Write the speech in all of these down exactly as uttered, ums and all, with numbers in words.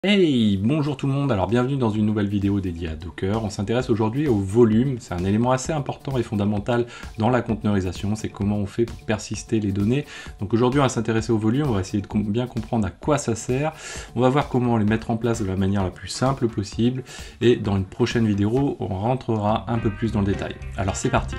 Hey, bonjour tout le monde, alors bienvenue dans une nouvelle vidéo dédiée à Docker. On s'intéresse aujourd'hui au volume, c'est un élément assez important et fondamental dans la conteneurisation, c'est comment on fait pour persister les données. Donc aujourd'hui on va s'intéresser au volume, on va essayer de bien comprendre à quoi ça sert, on va voir comment les mettre en place de la manière la plus simple possible, et dans une prochaine vidéo on rentrera un peu plus dans le détail. Alors c'est parti.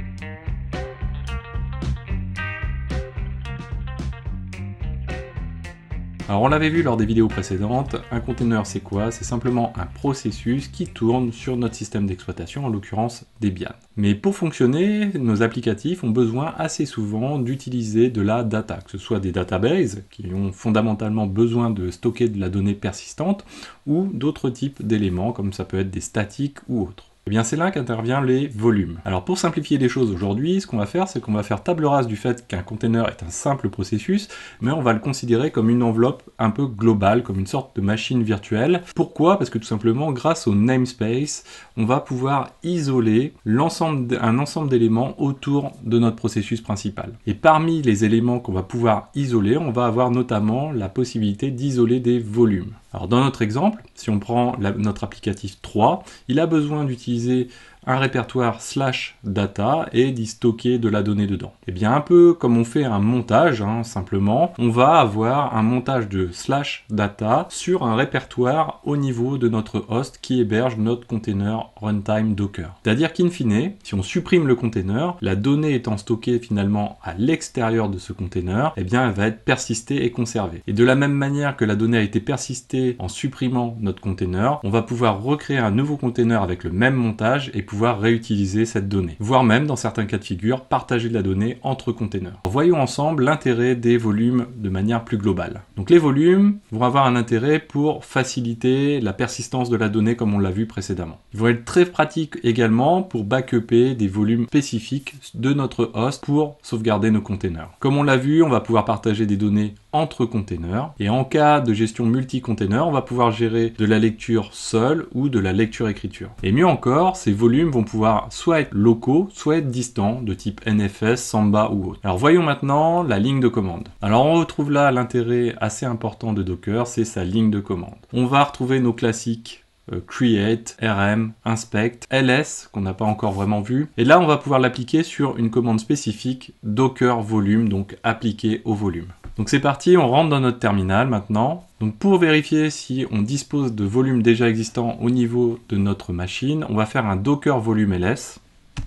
Alors on l'avait vu lors des vidéos précédentes, un container c'est quoi? C'est simplement un processus qui tourne sur notre système d'exploitation, en l'occurrence Debian. Mais pour fonctionner, nos applicatifs ont besoin assez souvent d'utiliser de la data, que ce soit des databases qui ont fondamentalement besoin de stocker de la donnée persistante, ou d'autres types d'éléments comme ça peut être des statiques ou autres. Et bien c'est là qu'interviennent les volumes. Alors pour simplifier les choses aujourd'hui, ce qu'on va faire, c'est qu'on va faire table rase du fait qu'un container est un simple processus, mais on va le considérer comme une enveloppe un peu globale, comme une sorte de machine virtuelle. Pourquoi? Parce que tout simplement, grâce au namespace, on va pouvoir isoler l'ensemble, un ensemble d'éléments autour de notre processus principal. Et parmi les éléments qu'on va pouvoir isoler, on va avoir notamment la possibilité d'isoler des volumes. Alors dans notre exemple, si on prend la, notre applicatif trois, il a besoin d'utiliser un répertoire slash data et d'y stocker de la donnée dedans. Et bien un peu comme on fait un montage, hein, simplement, on va avoir un montage de slash data sur un répertoire au niveau de notre host qui héberge notre container runtime Docker. C'est-à-dire qu'in fine, si on supprime le container, la donnée étant stockée finalement à l'extérieur de ce container, eh bien elle va être persistée et conservée. Et de la même manière que la donnée a été persistée en supprimant notre container, on va pouvoir recréer un nouveau container avec le même montage et pouvoir réutiliser cette donnée, voire même dans certains cas de figure partager de la donnée entre containers. Voyons ensemble l'intérêt des volumes de manière plus globale. Donc les volumes vont avoir un intérêt pour faciliter la persistance de la donnée comme on l'a vu précédemment. Ils vont être très pratiques également pour backuper des volumes spécifiques de notre host pour sauvegarder nos containers. Comme on l'a vu, on va pouvoir partager des données entre containers, et en cas de gestion multi-container, on va pouvoir gérer de la lecture seule ou de la lecture-écriture. Et mieux encore, ces volumes vont pouvoir soit être locaux, soit être distants, de type N F S, Samba ou autre. Alors voyons maintenant la ligne de commande. Alors on retrouve là l'intérêt assez important de Docker, c'est sa ligne de commande. On va retrouver nos classiques euh, create, R M, inspect, L S, qu'on n'a pas encore vraiment vu. Et là, on va pouvoir l'appliquer sur une commande spécifique Docker volume, donc appliquée au volume. Donc c'est parti, on rentre dans notre terminal maintenant. Donc pour vérifier si on dispose de volumes déjà existants au niveau de notre machine, on va faire un docker volume L S.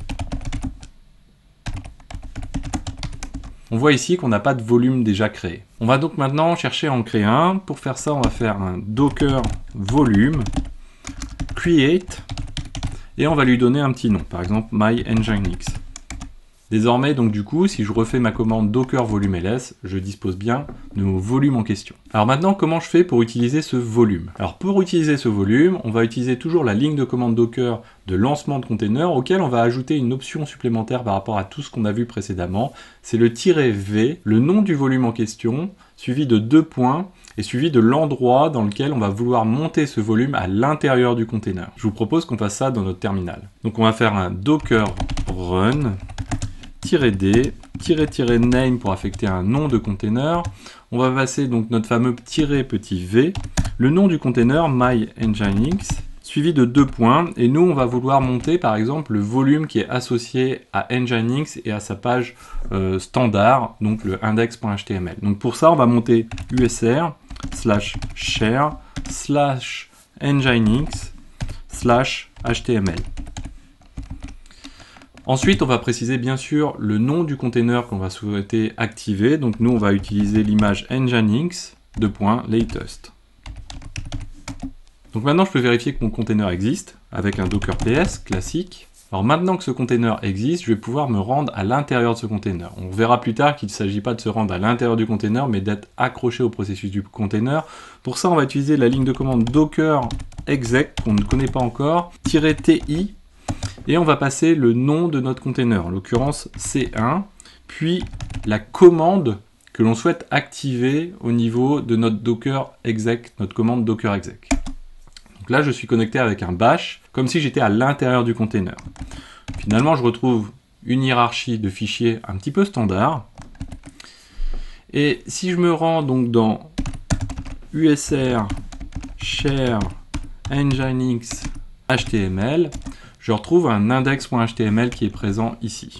On voit ici qu'on n'a pas de volume déjà créé. On va donc maintenant chercher à en créer un. Pour faire ça, on va faire un docker volume create et on va lui donner un petit nom, par exemple my nginx. Désormais, donc du coup, si je refais ma commande docker volume ls, je dispose bien de mon volume en question. Alors maintenant, comment je fais pour utiliser ce volume? Alors pour utiliser ce volume, on va utiliser toujours la ligne de commande docker de lancement de container, auquel on va ajouter une option supplémentaire par rapport à tout ce qu'on a vu précédemment. C'est le "-v", le nom du volume en question, suivi de deux points, et suivi de l'endroit dans lequel on va vouloir monter ce volume à l'intérieur du container. Je vous propose qu'on fasse ça dans notre terminal. Donc on va faire un docker run -d, tiret name pour affecter un nom de container. On va passer donc notre fameux tiret petit v, le nom du container my nginx, suivi de deux points, et nous on va vouloir monter par exemple le volume qui est associé à nginx et à sa page euh, standard, donc le index.html. Donc pour ça on va monter usr slash share slash nginx slash html. Ensuite, on va préciser bien sûr le nom du container qu'on va souhaiter activer. Donc nous, on va utiliser l'image nginx, deux points, latest. Donc maintenant, je peux vérifier que mon container existe avec un docker ps classique. Alors maintenant que ce container existe, je vais pouvoir me rendre à l'intérieur de ce container. On verra plus tard qu'il ne s'agit pas de se rendre à l'intérieur du container, mais d'être accroché au processus du container. Pour ça, on va utiliser la ligne de commande docker exec, qu'on ne connaît pas encore, -ti, et on va passer le nom de notre container, en l'occurrence C un, puis la commande que l'on souhaite activer au niveau de notre docker exec, notre commande docker exec. Donc là, je suis connecté avec un bash, comme si j'étais à l'intérieur du container. Finalement, je retrouve une hiérarchie de fichiers un petit peu standard. Et si je me rends donc dans usr share nginx H T M L, je retrouve un index.html qui est présent ici.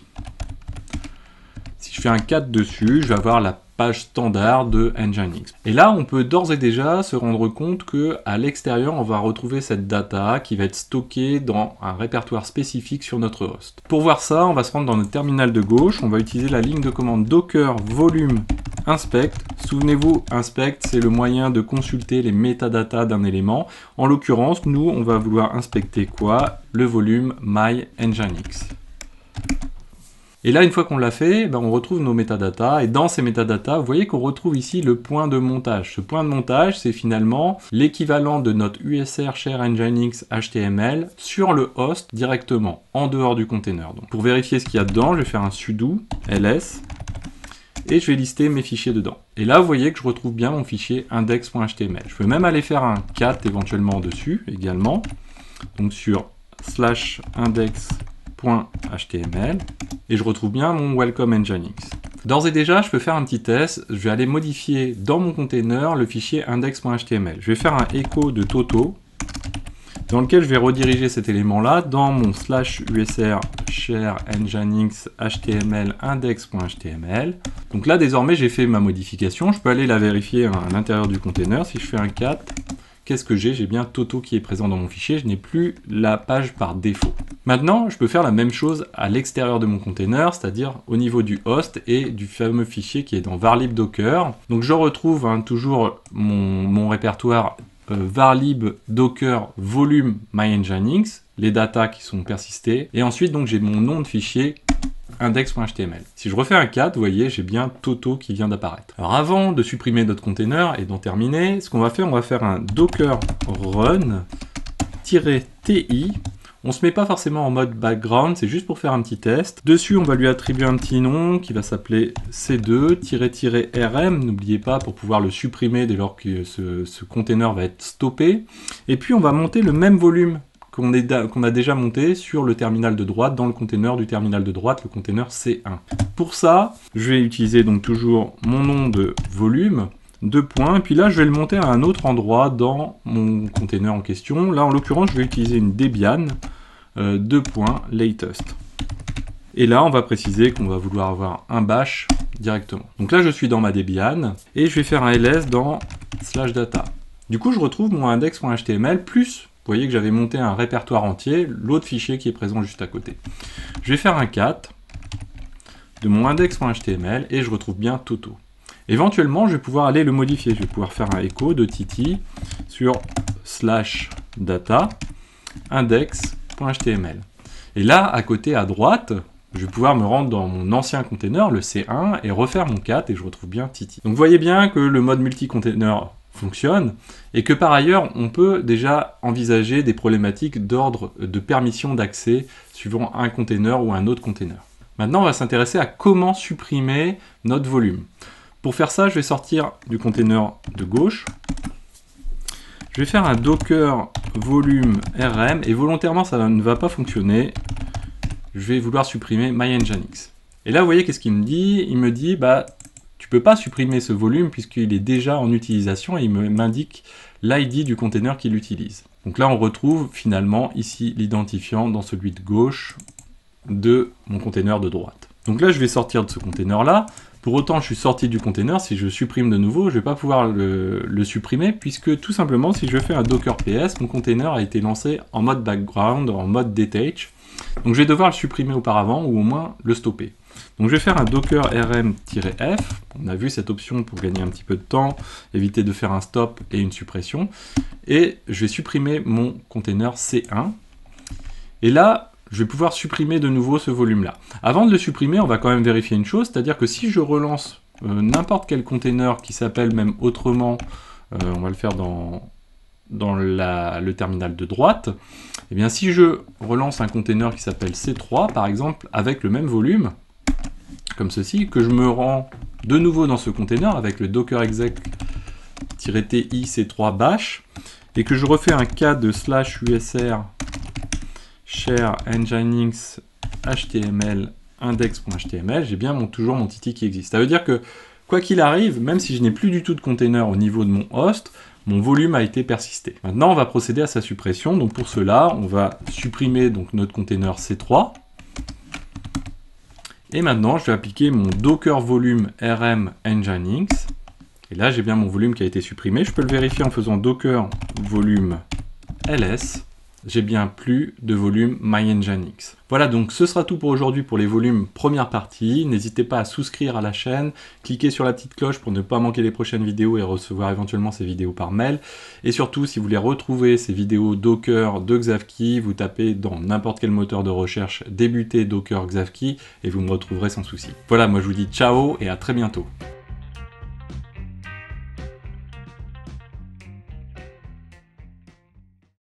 Si je fais un cat dessus, je vais avoir la page standard de Nginx. Et là, on peut d'ores et déjà se rendre compte que à l'extérieur, on va retrouver cette data qui va être stockée dans un répertoire spécifique sur notre host. Pour voir ça, on va se rendre dans notre terminal de gauche, on va utiliser la ligne de commande docker volume inspect. Souvenez-vous, inspect, c'est le moyen de consulter les métadatas d'un élément. En l'occurrence, nous, on va vouloir inspecter quoi? Le volume my nginx. Et là, une fois qu'on l'a fait, ben on retrouve nos métadatas. Et dans ces métadatas, vous voyez qu'on retrouve ici le point de montage. Ce point de montage, c'est finalement l'équivalent de notre U S R share nginx H T M L sur le host directement, en dehors du container. Donc, pour vérifier ce qu'il y a dedans, je vais faire un sudo ls et je vais lister mes fichiers dedans. Et là, vous voyez que je retrouve bien mon fichier index.html. Je peux même aller faire un cat éventuellement dessus également. Donc sur slash index.html. Et je retrouve bien mon welcome nginx. D'ores et déjà, je peux faire un petit test. Je vais aller modifier dans mon container le fichier index.html. Je vais faire un echo de Toto, dans lequel je vais rediriger cet élément-là dans mon slash usr share nginx html index.html. Donc là, désormais, j'ai fait ma modification. Je peux aller la vérifier à l'intérieur du container. Si je fais un cat, qu'est-ce que j'ai? J'ai bien Toto qui est présent dans mon fichier. Je n'ai plus la page par défaut. Maintenant, je peux faire la même chose à l'extérieur de mon container, c'est-à-dire au niveau du host et du fameux fichier qui est dans varlib docker. Donc je retrouve hein, toujours mon, mon répertoire euh, varlib docker volume my nginx, les datas qui sont persistées, et ensuite donc j'ai mon nom de fichier index.html. Si je refais un cat, vous voyez, j'ai bien Toto qui vient d'apparaître. Alors avant de supprimer notre container et d'en terminer, ce qu'on va faire, on va faire un docker run-ti. On se met pas forcément en mode background, c'est juste pour faire un petit test. Dessus, on va lui attribuer un petit nom qui va s'appeler c deux-r m. N'oubliez pas pour pouvoir le supprimer dès lors que ce, ce container va être stoppé. Et puis, on va monter le même volume qu'on qu'on a déjà monté sur le terminal de droite, dans le container du terminal de droite, le container C un. Pour ça, je vais utiliser donc toujours mon nom de volume, deux points, et puis là je vais le monter à un autre endroit dans mon container en question. Là en l'occurrence je vais utiliser une Debian, euh, deux points, latest. Et là on va préciser qu'on va vouloir avoir un bash directement. Donc là je suis dans ma Debian, et je vais faire un ls dans slash data. Du coup je retrouve mon index.html plus, vous voyez que j'avais monté un répertoire entier, l'autre fichier qui est présent juste à côté. Je vais faire un cat de mon index.html, et je retrouve bien Toto. Éventuellement, je vais pouvoir aller le modifier. Je vais pouvoir faire un echo de Titi sur slash data index.html. Et là, à côté, à droite, je vais pouvoir me rendre dans mon ancien container, le C un, et refaire mon cat, et je retrouve bien Titi. Donc vous voyez bien que le mode multi-container fonctionne, et que par ailleurs, on peut déjà envisager des problématiques d'ordre de permission d'accès suivant un container ou un autre container. Maintenant, on va s'intéresser à comment supprimer notre volume. Pour faire ça, je vais sortir du container de gauche. Je vais faire un docker volume rm et volontairement ça ne va pas fonctionner. Je vais vouloir supprimer my nginx. Et là, vous voyez qu'est-ce qu'il me dit? Il me dit bah tu peux pas supprimer ce volume puisqu'il est déjà en utilisation et il m'indique l'I D du container qu'il utilise. Donc là, on retrouve finalement ici l'identifiant dans celui de gauche de mon container de droite. Donc là, je vais sortir de ce container là. Pour autant, je suis sorti du container, si je supprime de nouveau, je ne vais pas pouvoir le, le supprimer, puisque tout simplement, si je fais un docker ps, mon container a été lancé en mode background, en mode detach. Donc je vais devoir le supprimer auparavant, ou au moins le stopper. Donc je vais faire un docker rm-f, on a vu cette option pour gagner un petit peu de temps, éviter de faire un stop et une suppression, et je vais supprimer mon container C un. Et là, je vais pouvoir supprimer de nouveau ce volume-là. Avant de le supprimer, on va quand même vérifier une chose, c'est-à-dire que si je relance euh, n'importe quel container qui s'appelle même autrement, euh, on va le faire dans, dans la, le terminal de droite, et bien si je relance un container qui s'appelle C trois, par exemple, avec le même volume, comme ceci, que je me rends de nouveau dans ce container avec le docker exec-ti c trois bash, et que je refais un cas de slash usr share nginx html index.html, j'ai bien mon, toujours mon Titi qui existe. Ça veut dire que, quoi qu'il arrive, même si je n'ai plus du tout de container au niveau de mon host, mon volume a été persisté. Maintenant, on va procéder à sa suppression. Donc pour cela, on va supprimer donc, notre container C trois. Et maintenant, je vais appliquer mon docker volume rm nginx. Et là, j'ai bien mon volume qui a été supprimé. Je peux le vérifier en faisant docker volume ls. J'ai bien plus de volume my-nginx. Voilà, donc ce sera tout pour aujourd'hui pour les volumes première partie. N'hésitez pas à souscrire à la chaîne, cliquez sur la petite cloche pour ne pas manquer les prochaines vidéos et recevoir éventuellement ces vidéos par mail. Et surtout, si vous voulez retrouver ces vidéos Docker de Xavki, vous tapez dans n'importe quel moteur de recherche débuter Docker Xavki et vous me retrouverez sans souci. Voilà, moi je vous dis ciao et à très bientôt.